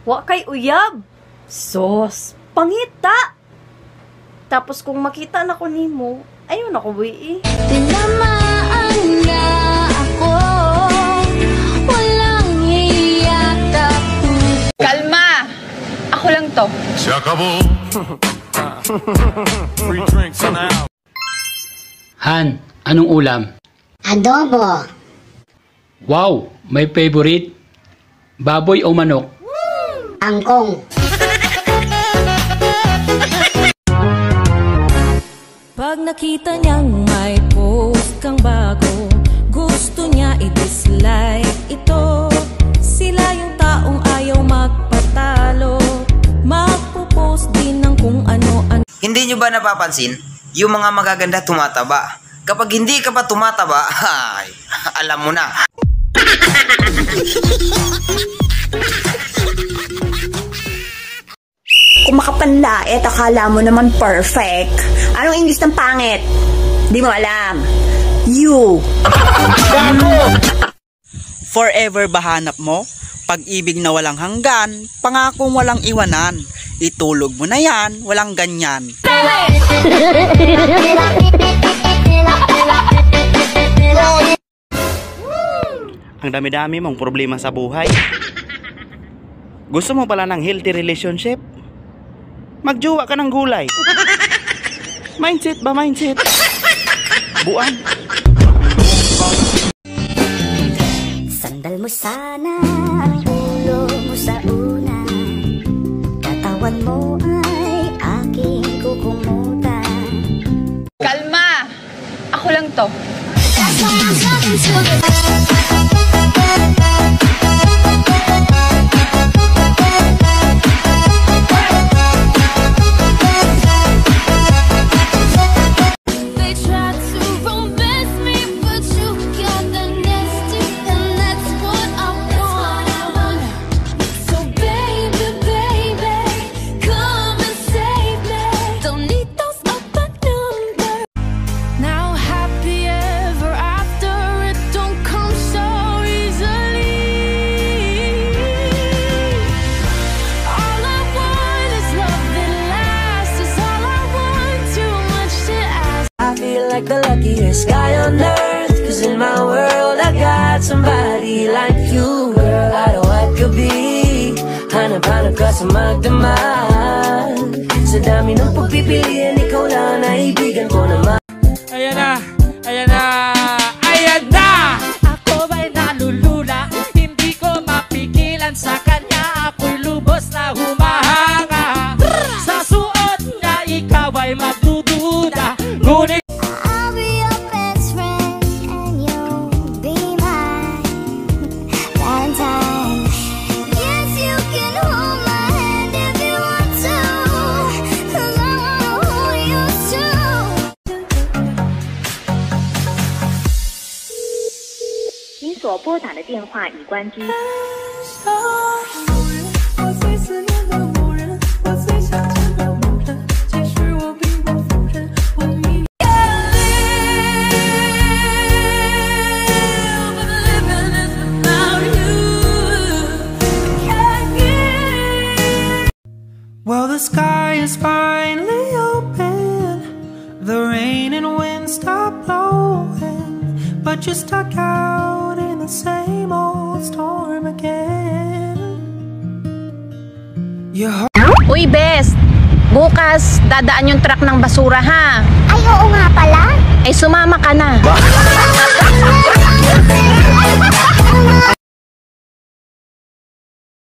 Wa kay uyab. Sos, pangita. Tapos kung makita na ko nimo, ayun ako buwi. Tinamaan na ako, walang hiyata. Kalma! Ako lang to. Se acabó. Free drinks on the house. Han, anong ulam? Adobo. Wow, may favorite? Baboy o manok? Angkong. Pag nakita niyang may post kang bago, gusto niya i-dislike ito. Sila yung taong ayaw magpatalo, magpo-post din ng kung ano-ano. Hindi nyo ba napapansin? Yung mga magaganda tumataba. Kapag hindi ka pa tumataba, ay, alam mo na. Kung makapanlait, akala mo naman perfect. Anong English ng pangit? Di mo alam. You. Forever ba hanap mo? Pag-ibig na walang hanggan, pangakong walang iwanan. Itulog mo na yan, walang ganyan. Ang dami-dami mong problema sa buhay. Gusto mo pala ng healthy relationship? Magjowa ka ng gulay. Mindset ba mindset? Buwan. Sandal mo sana ang ulo mo sa una, katawan mo ay aking kukumutan. Kalma! Ako lang to. Like the luckiest guy on earth, 'cause in my world I got somebody like you. Girl, I don't what could be. Hanap-hanap ka sa magdamag. Sa dami ng pagpipilian, ikaw lang naibigan ko naman. Ayan na! Ayan na! Ayan na! Ako ba'y nalulula? Hindi ko mapigilan sa kanya. Ako'y lubos na humahanga. Sa suot niya, ikaw ay magdududa. Ngunit Well, the sky is finally open, the rain and wind stop blowing, but you're stuck out in the same old storm again. Uy, Bes! Bukas, dadaan yung truck ng basura, ha? Ay, oo nga pala. Ay, sumama ka na.